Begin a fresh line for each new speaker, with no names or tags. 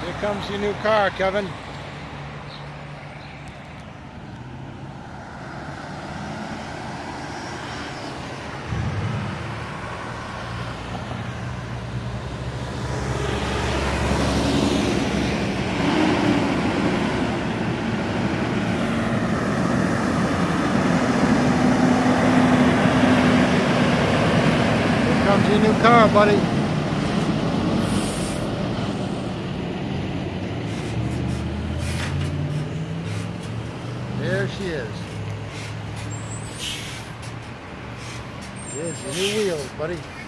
Here comes your new car, Kevin. Here comes your new car, buddy. There she is. Here's your new wheels, buddy.